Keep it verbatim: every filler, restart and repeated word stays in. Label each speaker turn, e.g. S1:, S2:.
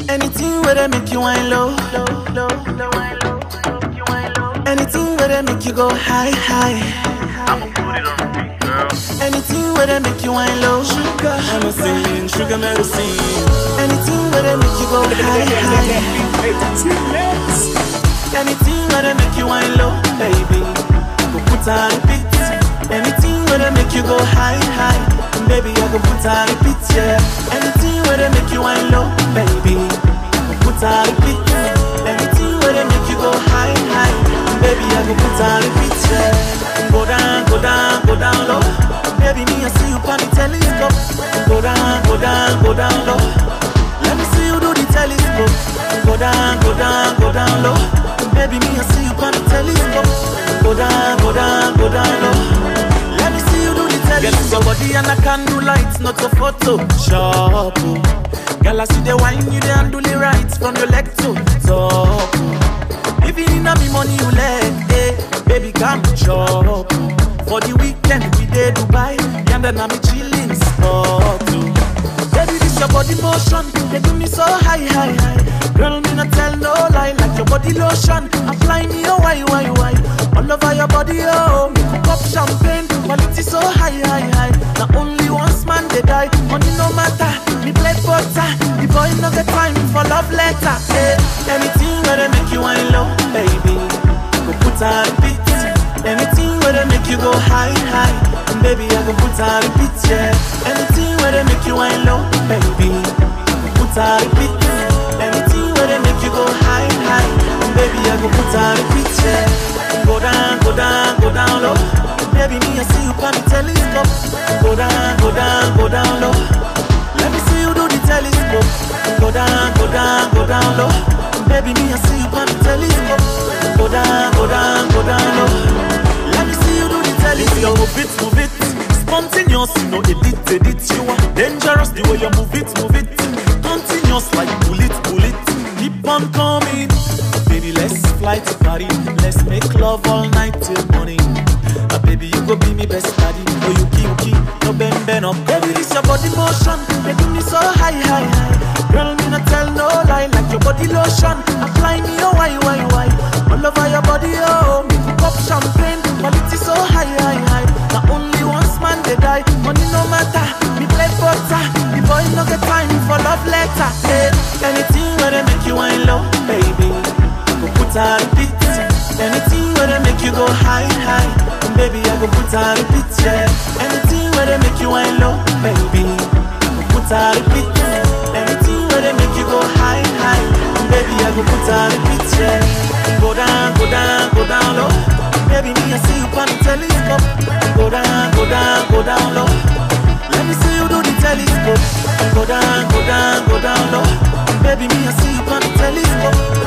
S1: Anything where they make you wine low, low, low, low, wine low, you wine low. Anything where they make you go high, high.
S2: I'ma put it on repeat, girl.
S1: Anything where they make you wine low, sugar,
S3: I'm a singing sugar medicine.
S1: anything where they make you go high, high. Anything where they make you wine low, baby, go put on repeat. Anything where they make you go high, high, baby, I go put on repeat, yeah. Anything where they make you wine low, baby, go put on repeat. Anything where they make you go high, high, baby, I go put on repeat, yeah. Go down, go down, go down low, baby, me I see you on the telescope. Go down, go down, go down low. Let me see you do the telescope. Go down, go down, go down low. Baby, me I see you on the telescope. Go down, go down, go down low. Let me see you do the telescope. Girl, it's your body and I can do lights, not a photo. Sharp. Girl, I see the wine, you the handle it right from your leg to top. If you need me money, you let eh. Baby, come chop. For the weekend, we dey Dubai, and then I'm chilling spot too. Baby, this your body motion, they do me so high, high, high. Girl, me not tell no lie, like your body lotion. Apply me oh why, why, why. All over your body, oh, make you pop champagne. Quality so high, high, high. Now only once man they die, money no matter. Me play butter, the boy no get time for love letter. Hey, anything where they make you wine low, baby, go put on repeat. Anything where they make you go high, high, and baby I go put on repeat, yeah. Anything where they make you wine low, baby, go put on repeat. Anything where they make you go high, high, and baby I go put on repeat, yeah. Go down, go down, go down low, baby me I see you on the telescope. Go down, go down, go down low. Let me see you do the telescope. Go down, go down, go down low, baby me I see you on the telescope. Go down, go down, go down low. Let me see you do the telescope.
S3: Move it, move it. Spontaneous, you know, edit, edit. You are dangerous the way you move it, move it. Continuous like bullet, bullet. Keep on coming. Baby, let's fly to Paris. Let's make love all night till morning. Uh, baby, you go be me best buddy. Oh, you keep, keep, no bend, bend up.
S1: Baby, this your body motion, they do me so high, high, high. Girl, me not tell no lie, like your body lotion. Apply me oh why, why, why. All over your body, oh, make you pop champagne. Quality so high, high, high. Now only once man they die, money no matter. Me play butter, the boy no get time for love letter. Hey, anything where they make you wine low, baby, go put on repeat. Anything where they make you go high, high, and baby I go put on repeat, yeah. Anything where they make you wine low, baby, go put on repeat. Anything where they make you go high, high, and baby I go put on repeat, yeah. Go down, go down, go down low, baby me I see you on the telescope. Go down, go down, go down low. Let me see you do the telescope. Go down, go down, go down low, baby me I see you on the telescope.